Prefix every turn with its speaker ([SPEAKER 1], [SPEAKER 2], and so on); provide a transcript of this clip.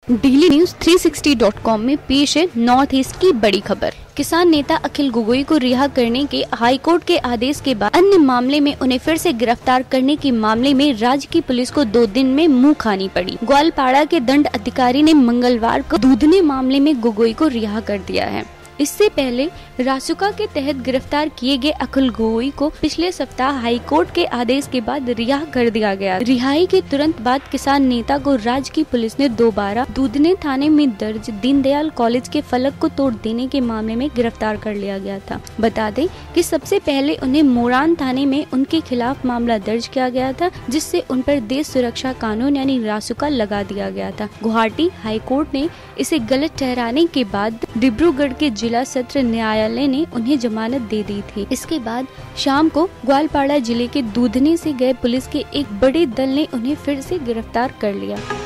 [SPEAKER 1] Daily news 360.com में पेश है नॉर्थ ईस्ट की बड़ी खबर। किसान नेता अखिल गोगोई को रिहा करने के हाईकोर्ट के आदेश के बाद अन्य मामले में उन्हें फिर से गिरफ्तार करने के मामले में राज्य की पुलिस को 2 दिन में मुंह खानी पड़ी। ग्वालपाड़ा के दंड अधिकारी ने मंगलवार को दूधने मामले में गोगोई को रिहा कर दिया है। इससे पहले रासुका के तहत गिरफ्तार किए गए अखिल गोगोई को पिछले सप्ताह हाईकोर्ट के आदेश के बाद रिहा कर दिया गया। रिहाई के तुरंत बाद किसान नेता को राज्य की पुलिस ने दोबारा दूधने थाने में दर्ज दीनदयाल कॉलेज के फलक को तोड़ देने के मामले में गिरफ्तार कर लिया गया था। बता दें कि सबसे पहले उन्हें मोरान थाने में उनके खिलाफ मामला दर्ज किया गया था, जिससे उन पर देश सुरक्षा कानून यानी रासुका लगा दिया गया था। गुवाहाटी हाईकोर्ट ने इसे गलत ठहराने के बाद डिब्रूगढ़ के जिला सत्र न्यायालय ने उन्हें जमानत दे दी थी। इसके बाद शाम को ग्वालपाड़ा जिले के दूधने से गए पुलिस के एक बड़े दल ने उन्हें फिर से गिरफ्तार कर लिया।